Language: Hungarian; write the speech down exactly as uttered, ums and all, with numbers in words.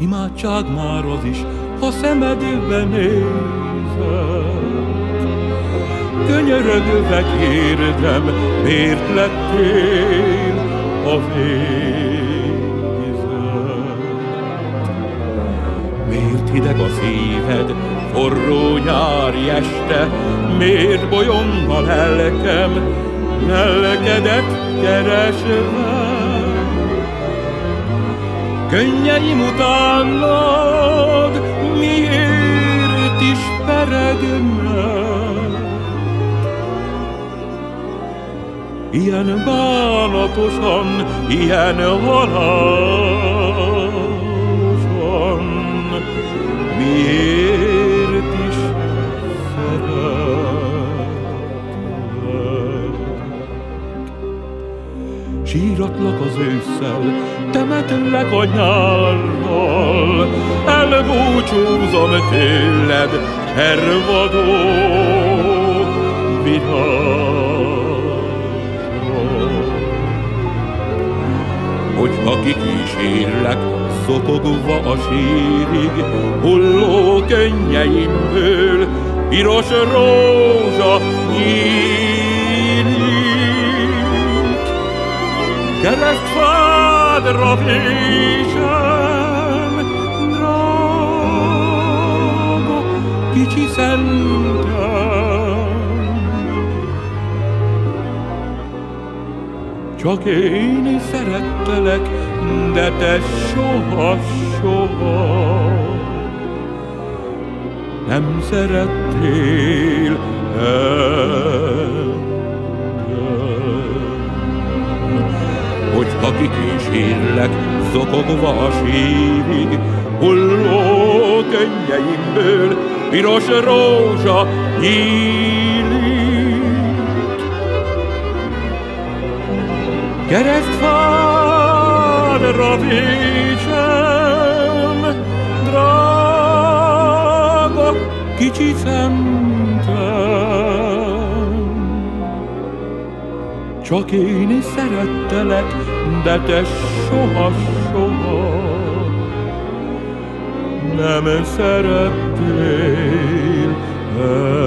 imádság már az is, ha szemedbe nézek. Könyörögve kérdem, miért lettél a vézet? Miért hideg a szíved, forró nyári este? Miért bolyong a lelkem, lelkedet keresve? Könnyeim utánad miért is peregnek? Ilyen bánatosan, ilyen halálosan, miért is szeretlek? Síratlak az ősszel, temetlek a nyárral, elbúcsúzom tőled, hervadó virág. Hogyha kikísérlek, szokogva a sírig, hulló könnyeimből piros rózsa nyílik. Keresztfádra vésem, drága kicsi szentem. Csak én szerettelek, de te soha, soha nem szerettél engem. Hogyha kikísérlek, zokogva a sírig, hulló könnyeimből piros rózsa nyílik. Keresztfádra vésem, drága kicsi szentem. Csak én is szerettelek, de te soha, soha nem szerettél engem.